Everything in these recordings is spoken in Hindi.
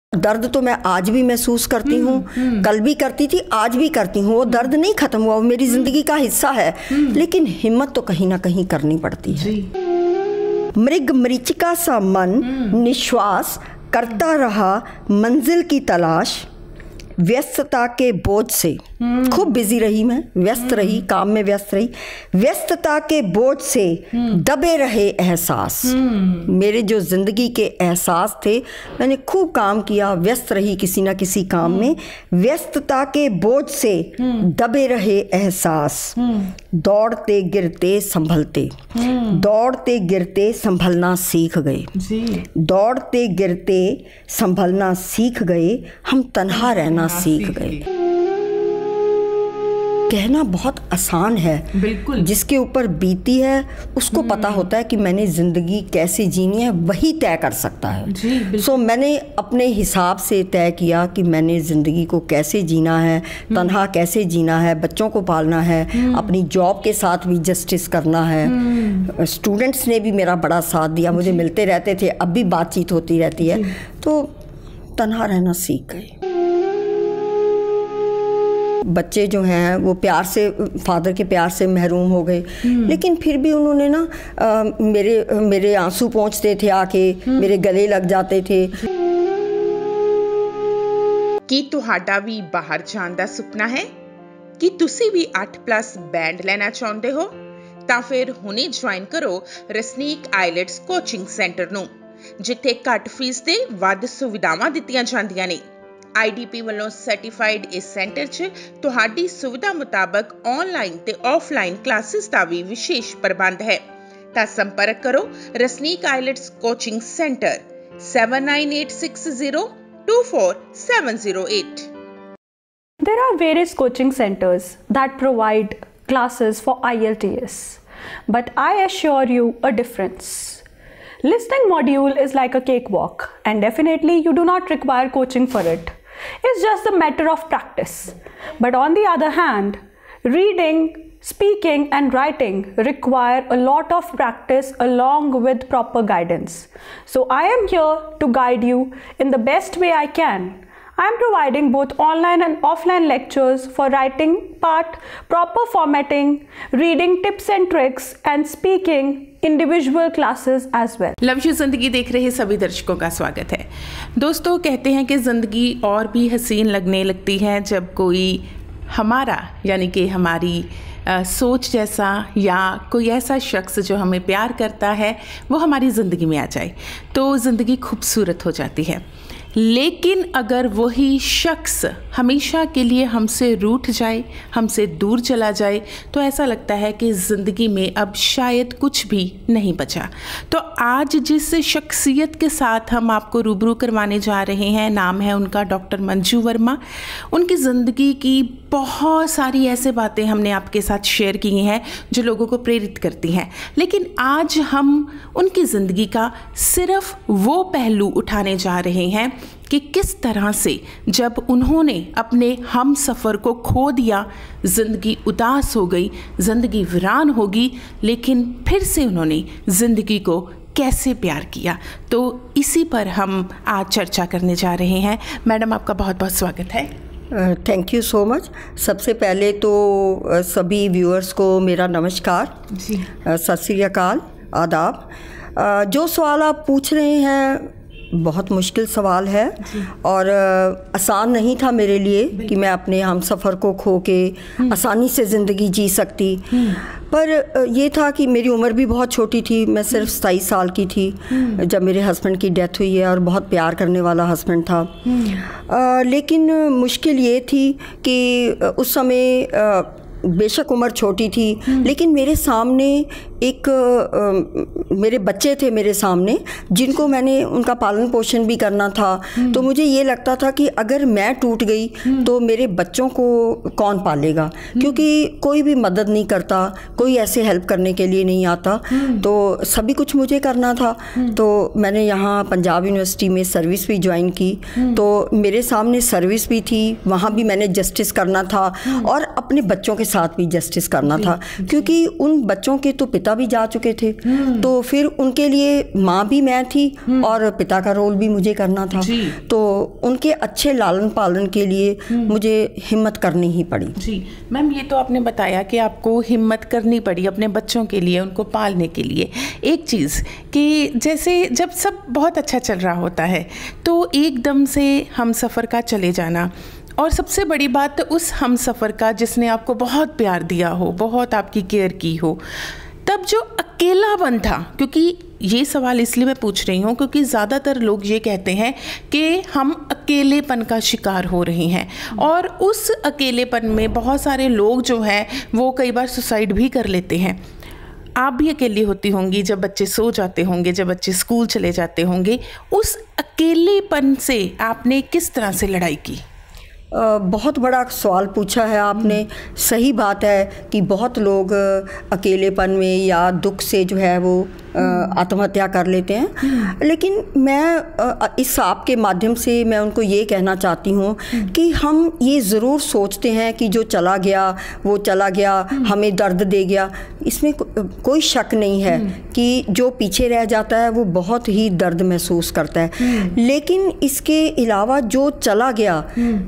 दर्द तो मैं आज भी महसूस करती हूँ, कल भी करती थी, आज भी करती हूँ। वो दर्द नहीं खत्म हुआ, वो मेरी जिंदगी का हिस्सा है। लेकिन हिम्मत तो कहीं ना कहीं करनी पड़ती है। मृग मरीचिका सा मन निश्वास करता रहा मंजिल की तलाश, व्यस्तता के बोझ से खूब बिजी रही मैं, व्यस्त रही, काम में व्यस्त रही, व्यस्तता के बोझ से दबे रहे एहसास। मेरे जो जिंदगी के एहसास थे, मैंने खूब काम किया, व्यस्त रही किसी ना किसी काम में, व्यस्तता के बोझ से दबे रहे एहसास। दौड़ते गिरते संभलते, दौड़ते गिरते संभलना सीख गए, दौड़ते गिरते संभलना सीख गए, हम तन्हा रहना सीख गए। कहना बहुत आसान है, बिल्कुल, जिसके ऊपर बीती है उसको पता होता है कि मैंने ज़िंदगी कैसे जीनी है, वही तय कर सकता है। सो मैंने अपने हिसाब से तय किया कि मैंने ज़िंदगी को कैसे जीना है, तन्हा कैसे जीना है, बच्चों को पालना है, अपनी जॉब के साथ भी जस्टिस करना है। स्टूडेंट्स ने भी मेरा बड़ा साथ दिया, मुझे मिलते रहते थे, अब भी बातचीत होती रहती है। तो तन्हा रहना सीख गए। बच्चे जो हैं वो प्यार से, फादर के प्यार से महरूम हो गए, लेकिन फिर भी उन्होंने ना मेरे आंसू पहुंचते थे, आके मेरे गले लग जाते थे। ਕੀ ਤੁਹਾਡਾ ਵੀ ਬਾਹਰ ਜਾਣ ਦਾ ਸੁਪਨਾ ਹੈ? ਕੀ ਤੁਸੀਂ ਵੀ 8+ ਬੈਂਡ ਲੈਣਾ ਚਾਹੁੰਦੇ ਹੋ? ਤਾਂ ਫਿਰ ਹੁਣੇ ਜੁਆਇਨ ਕਰੋ ਰਸਨੀਕ ਆਈਲੈਟਸ ਕੋਚਿੰਗ ਸੈਂਟਰ ਨੂੰ, ਜਿੱਥੇ ਘੱਟ ਫੀਸ ਤੇ ਵੱਧ ਸੁਵਿਧਾਵਾਂ ਦਿੱਤੀਆਂ ਜਾਂਦੀਆਂ ਨੇ। IDP ਵੱਲੋਂ ਸਰਟੀਫਾਈਡ ਇਸ ਸੈਂਟਰ 'ਚ ਤੁਹਾਡੀ ਸੁਵਿਧਾ ਮੁਤਾਬਕ ਆਨਲਾਈਨ ਤੇ ਆਫਲਾਈਨ ਕਲਾਸਿਸ ਦਾ ਵੀ ਵਿਸ਼ੇਸ਼ ਪ੍ਰਬੰਧ ਹੈ। ਤਾਂ ਸੰਪਰਕ ਕਰੋ Rasneek IELTS coaching centre 7986024708। There are various coaching centers that provide classes for IELTS, but I assure you a difference. Listening module is like a cakewalk, and definitely you do not require coaching for it. It's just a matter of practice. But on the other hand, reading, speaking and writing require a lot of practice along with proper guidance. So I am here to guide you in the best way I can. I am providing both online and offline lectures for writing part, proper formatting, reading tips and tricks and speaking individual classes as well. Love you जिंदगी देख रहे सभी दर्शकों का स्वागत है। दोस्तों, कहते हैं कि ज़िंदगी और भी हसीन लगने लगती है जब कोई हमारा यानी कि हमारी सोच जैसा या कोई ऐसा शख्स जो हमें प्यार करता है वो हमारी ज़िंदगी में आ जाए, तो ज़िंदगी खूबसूरत हो जाती है। लेकिन अगर वही शख्स हमेशा के लिए हमसे रूठ जाए, हमसे दूर चला जाए, तो ऐसा लगता है कि ज़िंदगी में अब शायद कुछ भी नहीं बचा। तो आज जिस शख्सियत के साथ हम आपको रूबरू करवाने जा रहे हैं, नाम है उनका डॉक्टर मंजू वर्मा। उनकी ज़िंदगी की बहुत सारी ऐसे बातें हमने आपके साथ शेयर की हैं जो लोगों को प्रेरित करती हैं, लेकिन आज हम उनकी ज़िंदगी का सिर्फ वो पहलू उठाने जा रहे हैं कि किस तरह से जब उन्होंने अपने हम सफ़र को खो दिया, ज़िंदगी उदास हो गई, ज़िंदगी वीरान होगी, लेकिन फिर से उन्होंने ज़िंदगी को कैसे प्यार किया। तो इसी पर हम आज चर्चा करने जा रहे हैं। मैडम, आपका बहुत बहुत स्वागत है। Thank you so much. सबसे पहले तो सभी व्यूअर्स को मेरा नमस्कार जी, सत श्री अकाल, आदाब। जो सवाल आप पूछ रहे हैं बहुत मुश्किल सवाल है और आसान नहीं था मेरे लिए कि मैं अपने हम सफ़र को खो के आसानी से ज़िंदगी जी सकती। पर ये था कि मेरी उम्र भी बहुत छोटी थी, मैं सिर्फ 27 साल की थी जब मेरे हस्बैंड की डेथ हुई है, और बहुत प्यार करने वाला हस्बैंड था। लेकिन मुश्किल ये थी कि उस समय बेशक उम्र छोटी थी, लेकिन मेरे सामने एक मेरे बच्चे थे मेरे सामने, जिनको मैंने उनका पालन पोषण भी करना था। तो मुझे ये लगता था कि अगर मैं टूट गई तो मेरे बच्चों को कौन पालेगा, क्योंकि कोई भी मदद नहीं करता, कोई ऐसे हेल्प करने के लिए नहीं आता, तो सभी कुछ मुझे करना था। तो मैंने यहाँ पंजाब यूनिवर्सिटी में सर्विस भी ज्वाइन की, तो मेरे सामने सर्विस भी थी, वहाँ भी मैंने जस्टिस करना था और अपने बच्चों के साथ भी जस्टिस करना था, क्योंकि उन बच्चों के तो पिता पिता भी जा चुके थे, तो फिर उनके लिए माँ भी मैं थी और पिता का रोल भी मुझे करना था। तो उनके अच्छे लालन पालन के लिए मुझे हिम्मत करनी ही पड़ी। जी मैम, ये तो आपने बताया कि आपको हिम्मत करनी पड़ी अपने बच्चों के लिए, उनको पालने के लिए। एक चीज़ कि जैसे जब सब बहुत अच्छा चल रहा होता है तो एकदम से हम सफ़र का चले जाना, और सबसे बड़ी बात उस हम सफ़र का जिसने आपको बहुत प्यार दिया हो, बहुत आपकी केयर की हो, तब जो अकेलापन था, क्योंकि ये सवाल इसलिए मैं पूछ रही हूँ क्योंकि ज़्यादातर लोग ये कहते हैं कि हम अकेलेपन का शिकार हो रहे हैं, और उस अकेलेपन में बहुत सारे लोग जो हैं वो कई बार सुसाइड भी कर लेते हैं। आप भी अकेली होती होंगी जब बच्चे सो जाते होंगे, जब बच्चे स्कूल चले जाते होंगे, उस अकेलेपन से आपने किस तरह से लड़ाई की? बहुत बड़ा सवाल पूछा है आपने। सही बात है कि बहुत लोग अकेलेपन में या दुख से जो है वो आत्महत्या कर लेते हैं, लेकिन मैं इस आपके माध्यम से मैं उनको ये कहना चाहती हूँ कि हम ये ज़रूर सोचते हैं कि जो चला गया वो चला गया, हमें दर्द दे गया। इसमें कोई शक नहीं है कि जो पीछे रह जाता है वो बहुत ही दर्द महसूस करता है, लेकिन इसके अलावा जो चला गया,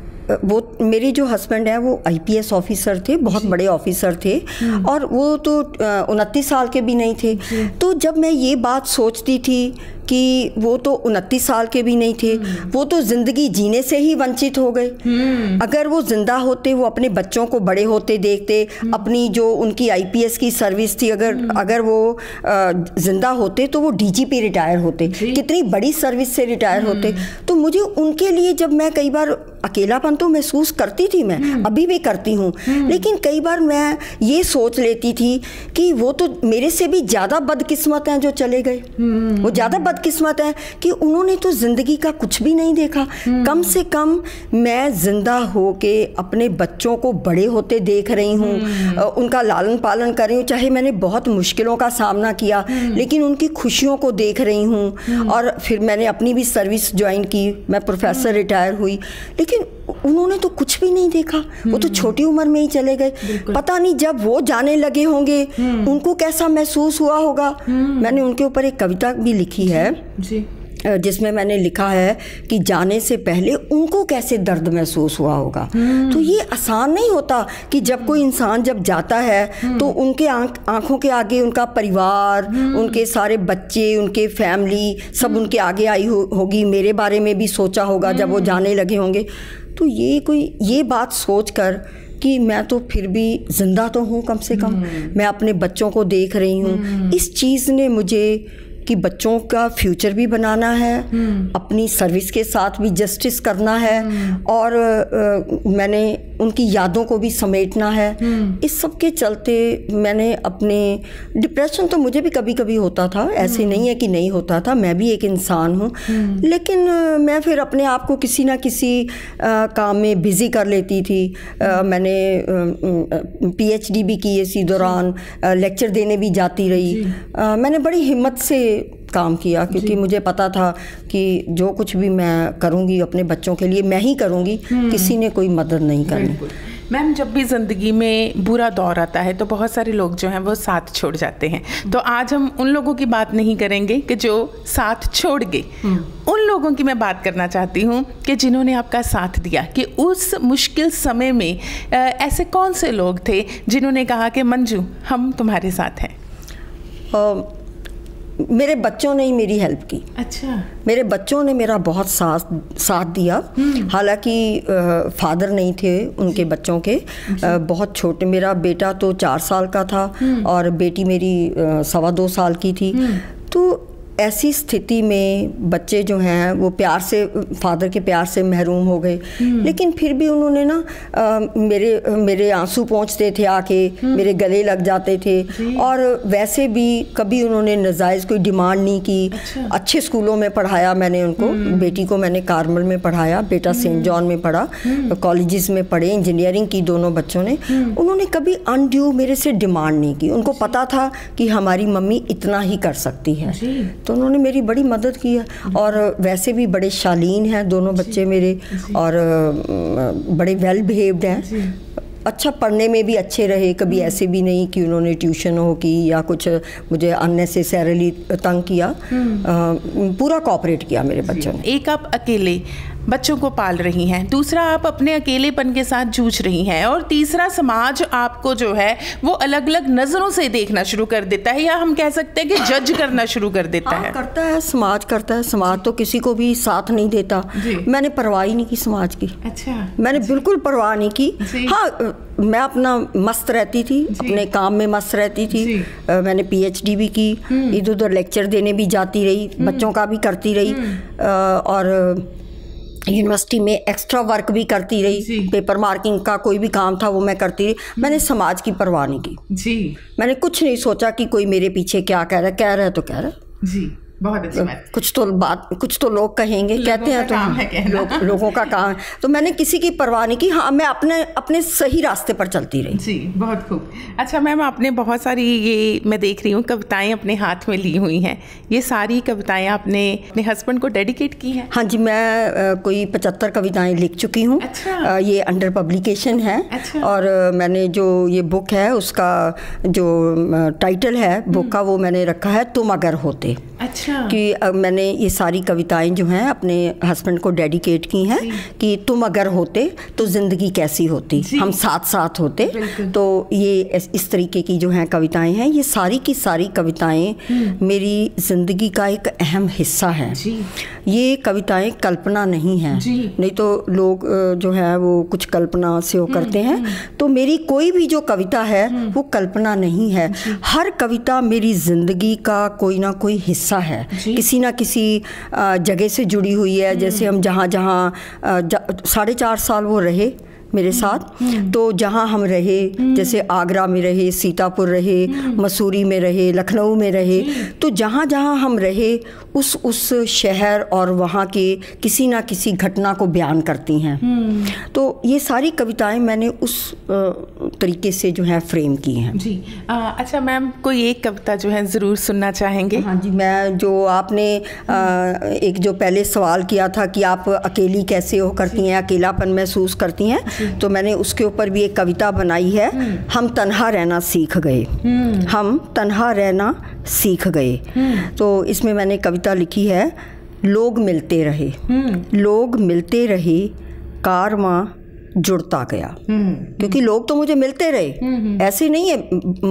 वो मेरे जो हस्बैंड हैं वो आईपीएस ऑफिसर थे, बहुत बड़े ऑफिसर थे, और वो तो 29 साल के भी नहीं थे। तो जब मैं ये बात सोचती थी कि वो तो 29 साल के भी नहीं थे, वो तो ज़िंदगी जीने से ही वंचित हो गए। अगर वो ज़िंदा होते, वो अपने बच्चों को बड़े होते देखते, अपनी जो उनकी आईपीएस की सर्विस थी, अगर वो ज़िंदा होते तो वो डीजीपी रिटायर होते, कितनी बड़ी सर्विस से रिटायर होते। तो मुझे उनके लिए, जब मैं कई बार अकेलापन तो महसूस करती थी, मैं अभी भी करती हूँ, लेकिन कई बार मैं ये सोच लेती थी कि वो तो मेरे से भी ज़्यादा बदकिस्मत हैं जो चले गए। वो ज़्यादा बदकिस्मत है कि उन्होंने तो ज़िंदगी का कुछ भी नहीं देखा। कम से कम मैं ज़िंदा होके अपने बच्चों को बड़े होते देख रही हूँ, उनका लालन पालन कर रही हूँ, चाहे मैंने बहुत मुश्किलों का सामना किया, लेकिन उनकी खुशियों को देख रही हूँ। और फिर मैंने अपनी भी सर्विस ज्वाइन की, मैं प्रोफेसर रिटायर हुई, लेकिन उन्होंने तो कुछ भी नहीं देखा। वो तो छोटी उम्र में ही चले गए। पता नहीं जब वो जाने लगे होंगे उनको कैसा महसूस हुआ होगा। मैंने उनके ऊपर एक कविता भी लिखी है जिसमें मैंने लिखा है कि जाने से पहले उनको कैसे दर्द महसूस हुआ होगा। तो ये आसान नहीं होता कि जब कोई इंसान जब जाता है तो उनके आंखों के आगे उनका परिवार, उनके सारे बच्चे, उनके फैमिली सब उनके आगे आई होगी। मेरे बारे में भी सोचा होगा जब वो जाने लगे होंगे। तो ये बात सोचकर कि मैं तो फिर भी ज़िंदा तो हूँ, कम से कम मैं अपने बच्चों को देख रही हूँ। इस चीज़ ने मुझे कि बच्चों का फ्यूचर भी बनाना है, अपनी सर्विस के साथ भी जस्टिस करना है, और मैंने उनकी यादों को भी समेटना है। इस सब के चलते मैंने अपने डिप्रेशन तो मुझे भी कभी कभी होता था, ऐसे नहीं है कि नहीं होता था, मैं भी एक इंसान हूँ, लेकिन मैं फिर अपने आप को किसी ना किसी काम में बिज़ी कर लेती थी। मैंने पीएचडी भी की इसी दौरान, लेक्चर देने भी जाती रही। मैंने बड़ी हिम्मत से काम किया क्योंकि मुझे पता था कि जो कुछ भी मैं करूँगी अपने बच्चों के लिए मैं ही करूँगी, किसी ने कोई मदद नहीं करनी। मैम, जब भी ज़िंदगी में बुरा दौर आता है तो बहुत सारे लोग जो हैं वो साथ छोड़ जाते हैं। तो आज हम उन लोगों की बात नहीं करेंगे कि जो साथ छोड़ गए, उन लोगों की मैं बात करना चाहती हूँ कि जिन्होंने आपका साथ दिया, कि उस मुश्किल समय में ऐसे कौन से लोग थे जिन्होंने कहा कि मंजू हम तुम्हारे साथ हैं? मेरे बच्चों ने ही मेरी हेल्प की। अच्छा। मेरे बच्चों ने मेरा बहुत साथ दिया। हालांकि फादर नहीं थे उनके बच्चों के, बहुत छोटे, मेरा बेटा तो 4 साल का था और बेटी मेरी 2.25 साल की थी। तो ऐसी स्थिति में बच्चे जो हैं वो प्यार से, फादर के प्यार से महरूम हो गए, लेकिन फिर भी उन्होंने ना मेरे आंसू पहुँचते थे आके, मेरे गले लग जाते थे, और वैसे भी कभी उन्होंने नाजायज़ कोई डिमांड नहीं की। अच्छा। अच्छे स्कूलों में पढ़ाया मैंने उनको, बेटी को मैंने कार्मल में पढ़ाया, बेटा सेंट जॉन में पढ़ा, कॉलेजेस में पढ़े, इंजीनियरिंग की दोनों बच्चों ने। उन्होंने कभी अनड्यू मेरे से डिमांड नहीं की। उनको पता था कि हमारी मम्मी इतना ही कर सकती है, तो उन्होंने मेरी बड़ी मदद की है। और वैसे भी बड़े शालीन हैं दोनों बच्चे मेरे, और बड़े वेल बिहेव्ड हैं। अच्छा पढ़ने में भी अच्छे रहे, कभी ऐसे भी नहीं कि उन्होंने ट्यूशन हो की या कुछ मुझे अननेसेसरीली तंग किया। पूरा कोऑपरेट किया मेरे बच्चों ने। एक आप अकेले बच्चों को पाल रही हैं, दूसरा आप अपने अकेलेपन के साथ जूझ रही हैं, और तीसरा समाज आपको जो है वो अलग अलग नज़रों से देखना शुरू कर देता है, या हम कह सकते हैं कि जज करना शुरू कर देता है। करता है, समाज करता है। समाज तो किसी को भी साथ नहीं देता। मैंने परवाह ही नहीं की समाज की। अच्छा, मैंने बिल्कुल परवाह नहीं की। हाँ, मैं अपना मस्त रहती थी, अपने काम में मस्त रहती थी। मैंने PhD भी की, इधर उधर लेक्चर देने भी जाती रही, बच्चों का भी करती रही, और यूनिवर्सिटी में एक्स्ट्रा वर्क भी करती रही। पेपर मार्किंग का कोई भी काम था वो मैं करती रही। मैंने समाज की परवाह नहीं की जी। मैंने कुछ नहीं सोचा कि कोई मेरे पीछे क्या कह रहा है तो कह रहा है जी। बहुत अच्छी बात। कुछ तो लोग कहेंगे, कहते हैं तो लोगों का काम है। तो मैंने किसी की परवाह नहीं की। हाँ, मैं अपने सही रास्ते पर चलती रही जी। बहुत खूब। अच्छा मैम, आपने बहुत सारी, ये मैं देख रही हूँ, कविताएं अपने हाथ में ली हुई हैं। ये सारी कविताएं आपने अपने हस्बैंड को डेडिकेट की हैं? हाँ जी, मैं कोई 75 कविताएं लिख चुकी हूँ। अच्छा। ये अंडर पब्लिकेशन है। अच्छा। और मैंने जो ये बुक है उसका जो टाइटल है बुक का, वो मैंने रखा है तुम अगर होते। अच्छा। कि मैंने ये सारी कविताएं जो हैं अपने हस्बैंड को डेडिकेट की हैं कि तुम अगर होते तो ज़िंदगी कैसी होती, हम साथ साथ होते। तो ये इस तरीके की जो हैं कविताएं हैं। ये सारी की सारी कविताएं मेरी ज़िंदगी का एक अहम हिस्सा है। ये कविताएं कल्पना नहीं हैं, नहीं तो लोग जो है वो कुछ कल्पना से वो करते हैं। तो मेरी कोई भी जो कविता है वो कल्पना नहीं है। हर कविता मेरी ज़िंदगी का कोई ना कोई हिस्सा है, किसी ना किसी जगह से जुड़ी हुई है। जैसे हम जहाँ 4.5 साल वो रहे मेरे साथ, तो जहाँ हम रहे, जैसे आगरा में रहे, सीतापुर रहे, मसूरी में रहे, लखनऊ में रहे, तो जहाँ जहाँ हम रहे उस शहर और वहाँ के किसी ना किसी घटना को बयान करती हैं। तो ये सारी कविताएं मैंने उस तरीके से जो है फ्रेम की हैं जी। अच्छा मैम, कोई एक कविता जो है ज़रूर सुनना चाहेंगे? हाँ जी, मैं जो आपने एक जो पहले सवाल किया था कि आप अकेली कैसे हो करती हैं, अकेलापन महसूस करती हैं, तो मैंने उसके ऊपर भी एक कविता बनाई है। हम तन्हा रहना सीख गए, हम तन्हा रहना सीख गए। तो इसमें मैंने कविता लिखी है, लोग मिलते रहे, लोग मिलते रहे, कारवां जुड़ता गया। क्योंकि लोग तो मुझे मिलते रहे, ऐसे नहीं है,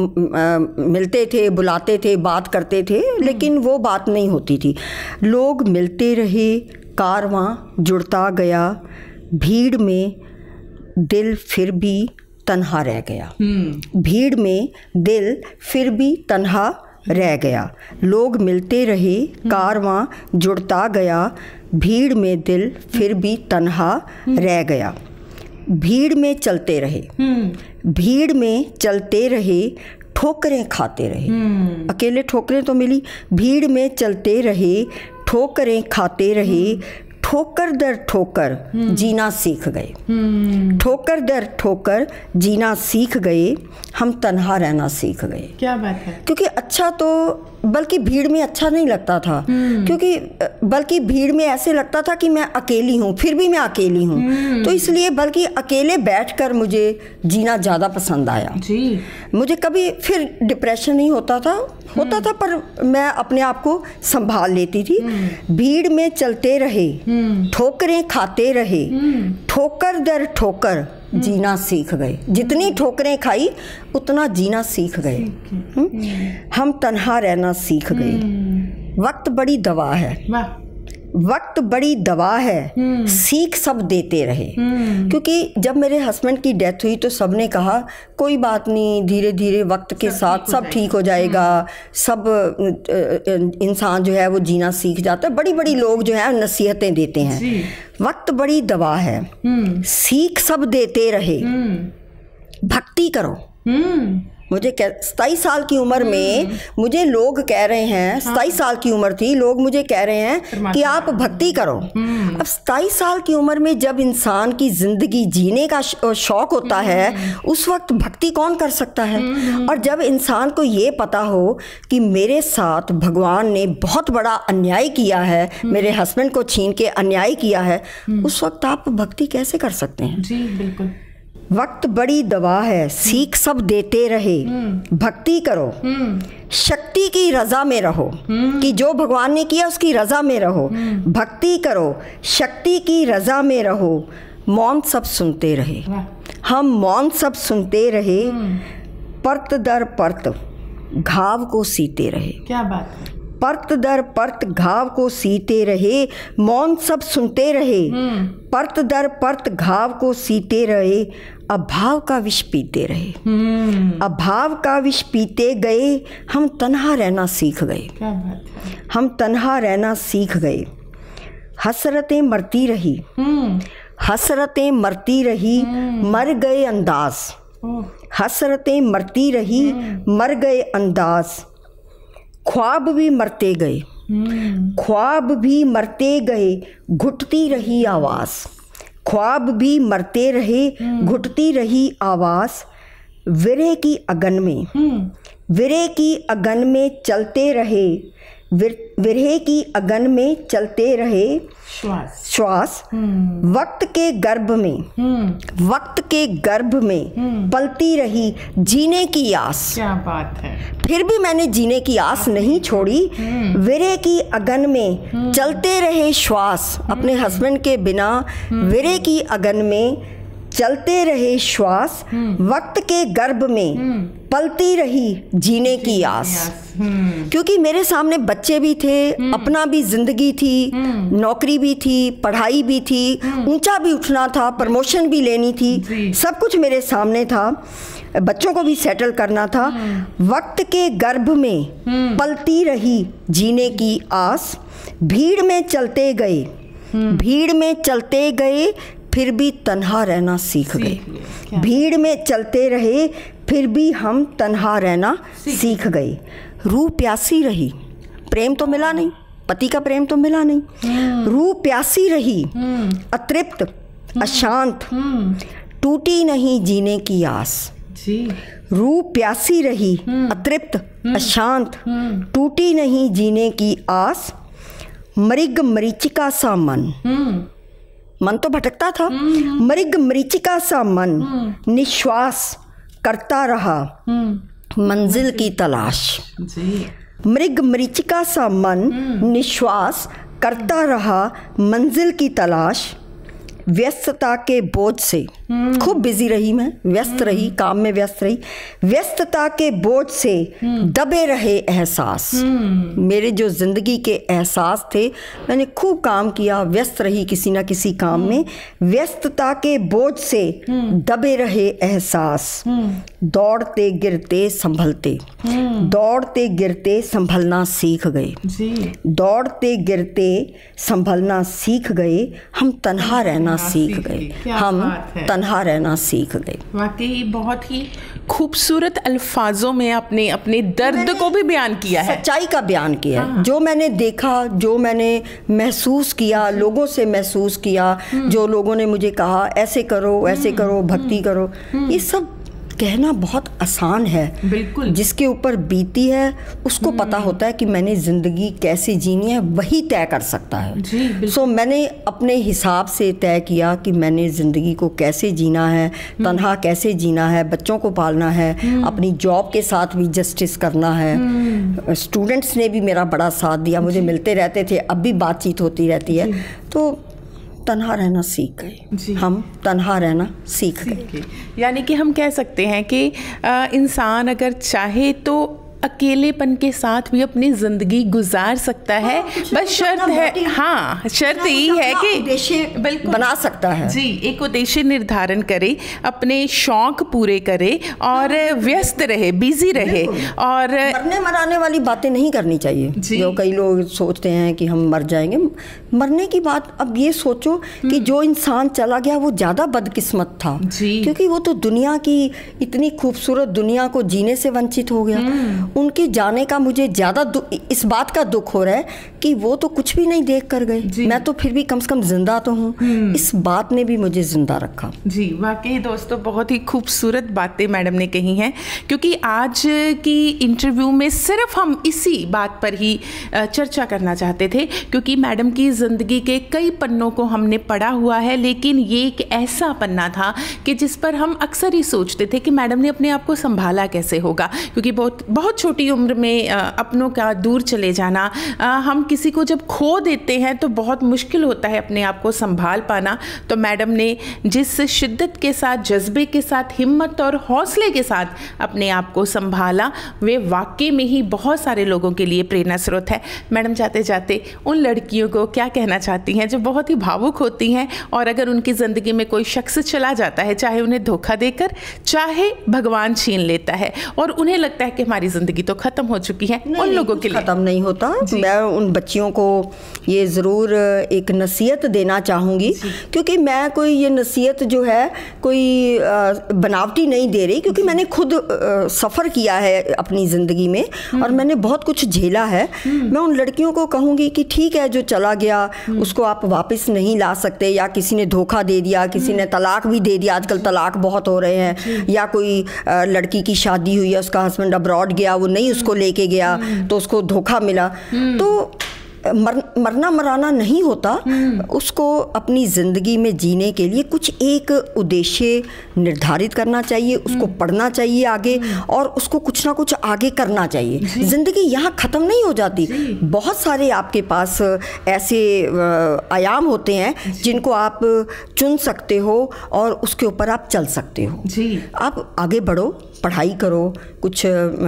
मिलते थे, बुलाते थे, बात करते थे, लेकिन वो बात नहीं होती थी। लोग मिलते रहे, कारवां जुड़ता गया, भीड़ में दिल फिर भी तन्हा रह गया। भीड़ में दिल फिर भी तन्हा रह गया। लोग मिलते रहे, कारवां जुड़ता गया, भीड़ में दिल फिर भी तन्हा रह गया। भीड़ में चलते रहे, भीड़ में चलते रहे, ठोकरें खाते रहे। अकेले ठोकरें तो मिली, भीड़ में चलते रहे, ठोकरें खाते रहे, ठोकर दर ठोकर जीना सीख गए। ठोकर दर ठोकर जीना सीख गए, हम तन्हा रहना सीख गए। क्या बात है। क्योंकि अच्छा तो बल्कि भीड़ में अच्छा नहीं लगता था, क्योंकि बल्कि भीड़ में ऐसे लगता था कि मैं अकेली हूँ, फिर भी मैं अकेली हूँ। तो इसलिए बल्कि अकेले बैठकर मुझे जीना ज़्यादा पसंद आया जी। मुझे कभी फिर डिप्रेशन नहीं होता था पर मैं अपने आप को संभाल लेती थी। भीड़ में चलते रहे, ठोकरें खाते रहे, ठोकर दर ठोकर जीना सीख गए। जितनी ठोकरें खाई उतना जीना सीख गए। हम तन्हा रहना सीख गए। वक्त बड़ी दवा है, वक्त बड़ी दवा है, सीख सब देते रहे। क्योंकि जब मेरे हस्बैंड की डेथ हुई तो सबने कहा कोई बात नहीं, धीरे धीरे वक्त के साथ सब ठीक हो जाएगा, सब इंसान जो है वो जीना सीख जाता है। बड़ी बड़ी लोग जो है नसीहतें देते हैं, वक्त बड़ी दवा है, सीख सब देते रहे, भक्ति करो। मुझे 27 साल की उम्र में मुझे लोग कह रहे हैं, 27 साल की उम्र थी, लोग मुझे कह रहे हैं कि आप भक्ति करो। अब 27 साल की उम्र में जब इंसान की ज़िंदगी जीने का शौक़ होता है, उस वक्त भक्ति कौन कर सकता है। और जब इंसान को ये पता हो कि मेरे साथ भगवान ने बहुत बड़ा अन्याय किया है, मेरे हस्बैंड को छीन के अन्याय किया है, उस वक्त आप भक्ति कैसे कर सकते हैं। जी बिल्कुल। वक्त बड़ी दवा है, सीख सब देते रहे, भक्ति करो, शक्ति की रजा में रहो, कि जो भगवान ने किया उसकी रजा में रहो, भक्ति करो, शक्ति की रजा में रहो, मौन सब सुनते रहे। हम मौन सब सुनते रहे, परत दर परत घाव को सीते रहे। क्या बात है। परत दर परत घाव को सीते रहे, मौन सब सुनते रहे, परत दर परत घाव को सीते रहे, अभाव का विष पीते रहे। अभाव का विष पीते गए, हम तन्हा रहना सीख गए। क्या बात है। हम तन्हा रहना सीख गए। हसरतें मरती रही, हसरतें मरती रही, मर गए अंदाज। हसरतें मरती रही, मर गए अंदाज, ख्वाब भी मरते गए, ख्वाब भी मरते गए, घुटती रही आवाज़। ख्वाब भी मरते रहे, घुटती रही आवाज़, विरह की अगन में, विरह की अगन में चलते रहे, विरह की अगन में चलते रहे श्वास। वक्त के गर्भ में, वक्त के गर्भ में पलती रही जीने की आस। क्या बात है। फिर भी मैंने जीने की आस नहीं छोड़ी। विरह की अगन में चलते रहे श्वास, अपने हस्बैंड के बिना विरह की अगन में चलते रहे श्वास, वक्त के गर्भ में पलती रही जीने की आस। क्योंकि मेरे सामने बच्चे भी थे, अपना भी जिंदगी थी, नौकरी भी थी, पढ़ाई भी थी, ऊंचा भी उठना था, प्रमोशन भी लेनी थी, सब कुछ मेरे सामने था, बच्चों को भी सेटल करना था। वक्त के गर्भ में पलती रही जीने की आस, भीड़ में चलते गए, भीड़ में चलते गए, फिर भी तन्हा रहना सीख गए। भीड़ में चलते रहे, फिर भी हम तन्हा रहना सीख गए। रूह प्यासी रही, प्रेम तो मिला नहीं, पति का प्रेम तो मिला नहीं। रूह प्यासी रही, अतृप्त, अशांत, टूटी नहीं जीने की आस। रूह प्यासी रही, अतृप्त, अशांत, टूटी नहीं जीने की आस, मृग मरीचिका सा मन, मन तो भटकता था, मृग मरीचिका सा मन, निश्वास करता रहा मंजिल की तलाश। मृग मरीचिका सा मन निश्वास करता रहा मंजिल की तलाश। व्यस्तता के बोझ से, खूब बिजी रही मैं, व्यस्त रही, काम में व्यस्त रही, व्यस्तता के बोझ से दबे रहे एहसास। मेरे जो ज़िंदगी के एहसास थे, मैंने खूब काम किया, व्यस्त रही किसी ना किसी काम में, व्यस्तता के बोझ से दबे रहे एहसास। दौड़ते गिरते संभलते, दौड़ते गिरते संभलना सीख गए, दौड़ते गिरते संभलना सीख गए, हम तन्हा रहना सीख गए, हम तन्हा रहना सीख गए। वाकई बहुत ही खूबसूरत अल्फाजों में आपने अपने दर्द को भी बयान किया है, सच्चाई का बयान किया है। जो मैंने देखा, जो मैंने महसूस किया, लोगों से महसूस किया, जो लोगों ने मुझे कहा ऐसे करो, ऐसे करो, भक्ति करो, ये सब कहना बहुत आसान है। बिल्कुल। जिसके ऊपर बीती है उसको पता होता है कि मैंने ज़िंदगी कैसे जीनी है, वही तय कर सकता है। सो मैंने अपने हिसाब से तय किया कि मैंने ज़िंदगी को कैसे जीना है, तन्हा कैसे जीना है, बच्चों को पालना है, अपनी जॉब के साथ भी जस्टिस करना है। स्टूडेंट्स ने भी मेरा बड़ा साथ दिया, मुझे मिलते रहते थे, अब भी बातचीत होती रहती है। तो तन्हा रहना सीख गए, हम तन्हा रहना सीख गए। यानी कि हम कह सकते हैं कि इंसान अगर चाहे तो अकेलेपन के साथ भी अपनी ज़िंदगी गुजार सकता है। बस शर्त है, हाँ, शर्त यही है कि उद्देश्य बना सकता है। जी, एक उद्देश्य निर्धारण करे, अपने शौक पूरे करे और व्यस्त रहे, बिजी रहे। और मरने मराने वाली बातें नहीं करनी चाहिए। जो कई लोग सोचते हैं कि हम मर जाएंगे, मरने की बात, अब ये सोचो कि जो इंसान चला गया वो ज़्यादा बदकिस्मत था, क्योंकि वो तो दुनिया की इतनी खूबसूरत दुनिया को जीने से वंचित हो गया। उनके जाने का मुझे ज़्यादा इस बात का दुख हो रहा है कि वो तो कुछ भी नहीं देख कर गए, मैं तो फिर भी कम से कम जिंदा तो हूँ। इस बात ने भी मुझे जिंदा रखा। जी वाकई दोस्तों, बहुत ही खूबसूरत बातें मैडम ने कही हैं, क्योंकि आज की इंटरव्यू में सिर्फ हम इसी बात पर ही चर्चा करना चाहते थे, क्योंकि मैडम की ज़िंदगी के कई पन्नों को हमने पढ़ा हुआ है, लेकिन ये एक ऐसा पन्ना था कि जिस पर हम अक्सर ही सोचते थे कि मैडम ने अपने आप को संभाला कैसे होगा, क्योंकि बहुत छोटी उम्र में अपनों का दूर चले जाना, हम किसी को जब खो देते हैं तो बहुत मुश्किल होता है अपने आप को संभाल पाना। तो मैडम ने जिस शिद्दत के साथ, जज्बे के साथ, हिम्मत और हौसले के साथ अपने आप को संभाला, वे वाकई में ही बहुत सारे लोगों के लिए प्रेरणा स्रोत है। मैडम जाते जाते उन लड़कियों को क्या कहना चाहती हैं जो बहुत ही भावुक होती हैं, और अगर उनकी ज़िंदगी में कोई शख्स चला जाता है, चाहे उन्हें धोखा देकर, चाहे भगवान छीन लेता है, और उन्हें लगता है कि हमारी ज़िंदगी तो ख़त्म हो चुकी है, उन लोगों के लिए ख़त्म नहीं होता। मैं उन बच्चियों को ये ज़रूर एक नसीहत देना चाहूँगी, क्योंकि मैं कोई ये नसीहत जो है कोई बनावटी नहीं दे रही, क्योंकि मैंने खुद सफ़र किया है अपनी ज़िंदगी में और मैंने बहुत कुछ झेला है। मैं उन लड़कियों को कहूँगी कि ठीक है, जो चला गया उसको आप वापस नहीं ला सकते, या किसी ने धोखा दे दिया, किसी ने तलाक भी दे दिया, आजकल तलाक बहुत हो रहे हैं, या कोई लड़की की शादी हुई है, उसका हस्बैंड अब्रॉड गया, वो नहीं उसको लेके गया तो उसको धोखा मिला, तो मरना मराना नहीं होता। उसको अपनी ज़िंदगी में जीने के लिए कुछ एक उद्देश्य निर्धारित करना चाहिए, उसको पढ़ना चाहिए आगे, और उसको कुछ ना कुछ आगे करना चाहिए। ज़िंदगी यहाँ ख़त्म नहीं हो जाती। बहुत सारे आपके पास ऐसे आयाम होते हैं जिनको आप चुन सकते हो और उसके ऊपर आप चल सकते हो। आप आगे बढ़ो, पढ़ाई करो, कुछ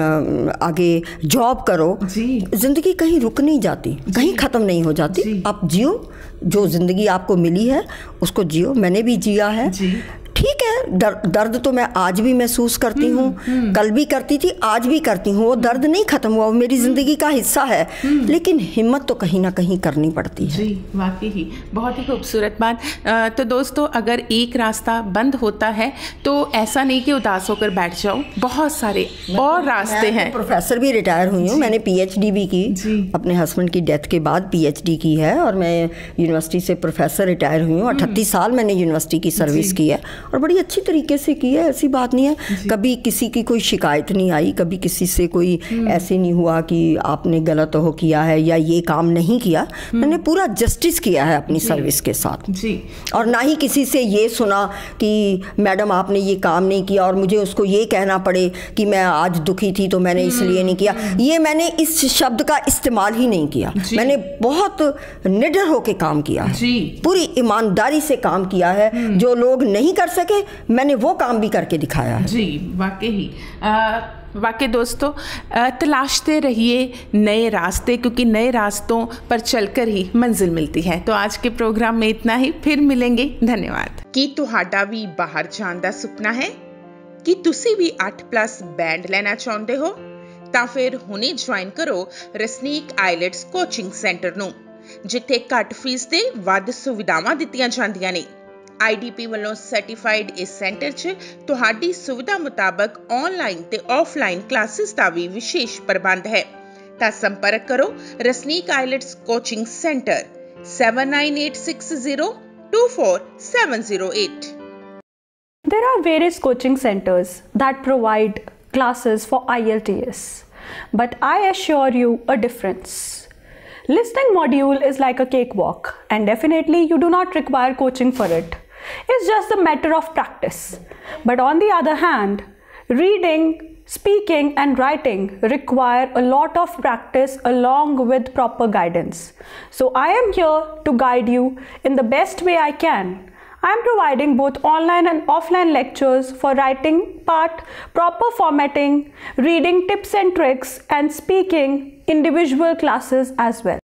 आगे जॉब करो। ज़िंदगी कहीं रुक नहीं जाती, कहीं ख़त्म नहीं हो जाती। आप जियो, जो ज़िंदगी आपको मिली है उसको जियो। मैंने भी जिया है। ठीक है, दर्द तो मैं आज भी महसूस करती हूँ, कल भी करती थी, आज भी करती हूँ। वो दर्द नहीं ख़त्म हुआ, वो मेरी ज़िंदगी का हिस्सा है, लेकिन हिम्मत तो कहीं ना कहीं करनी पड़ती है। जी वाकई ही बहुत ही खूबसूरत बात। तो दोस्तों, अगर एक रास्ता बंद होता है तो ऐसा नहीं कि उदास होकर बैठ जाओ, बहुत सारे और रास्ते हैं। प्रोफेसर भी रिटायर हुई हूँ, मैंने PhD भी की, अपने हस्बैंड की डेथ के बाद PhD की है, और मैं यूनिवर्सिटी से प्रोफेसर रिटायर हुई हूँ। 38 साल मैंने यूनिवर्सिटी की सर्विस की है और बड़ी अच्छी तरीके से की है, ऐसी बात नहीं है। कभी किसी की कोई शिकायत नहीं आई, कभी किसी से कोई ऐसे नहीं हुआ कि आपने गलत हो किया है या ये काम नहीं किया। मैंने पूरा जस्टिस किया है अपनी सर्विस के साथ जी। और ना ही किसी से ये सुना कि मैडम आपने ये काम नहीं किया और मुझे उसको ये कहना पड़े कि मैं आज दुखी थी तो मैंने इसलिए नहीं किया। ये मैंने इस शब्द का इस्तेमाल ही नहीं किया। मैंने बहुत निडर होकर काम किया है, पूरी ईमानदारी से काम किया है। जो लोग नहीं कर सके मैंने वो काम भी करके दिखाया है। जी वाकई वाकई दोस्तों, तलाशते रहिए नए रास्ते, क्योंकि नए रास्तों पर चलकर ही मंजिल मिलती है। तो आज के प्रोग्राम में इतना ही, फिर मिलेंगे। धन्यवाद। ਕੀ ਤੁਹਾਡਾ ਵੀ ਬਾਹਰ ਜਾਣ ਦਾ ਸੁਪਨਾ ਹੈ? ਕੀ ਤੁਸੀਂ ਵੀ 8+ ਬੈਂਡ ਲੈਣਾ ਚਾਹੁੰਦੇ ਹੋ? ਤਾਂ ਫਿਰ ਹੁਣੇ ਜੁਆਇਨ ਕਰੋ ਰਸਨੀਕ ਆਈਲੈਟਸ ਕੋਚਿੰਗ ਸੈਂਟਰ ਨੂੰ, ਜਿੱਥੇ ਘੱਟ ਫੀਸ ਤੇ ਵੱਧ ਸੁਵਿਧਾਵਾਂ ਦਿੱਤੀਆਂ ਜਾਂਦੀਆਂ ਨੇ। IDP ਵੱਲੋਂ ਸਰਟੀਫਾਈਡ ਇਸ ਸੈਂਟਰ 'ਚ ਤੁਹਾਡੀ ਸੁਵਿਧਾ ਮੁਤਾਬਕ ਆਨਲਾਈਨ ਤੇ ਆਫਲਾਈਨ ਕਲਾਸਿਸ ਦਾ ਵੀ ਵਿਸ਼ੇਸ਼ ਪ੍ਰਬੰਧ ਹੈ। ਤਾਂ ਸੰਪਰਕ ਕਰੋ Rasneek IELTS coaching centre 7986024708। There are various coaching centers that provide classes for IELTS, but I assure you a difference. Listening module is like a cakewalk, and definitely you do not require coaching for it. It's just a matter of practice. But on the other hand, reading, speaking and writing require a lot of practice along with proper guidance. So I am here to guide you in the best way I can. I am providing both online and offline lectures for writing part, proper formatting, reading tips and tricks, and speaking individual classes as well.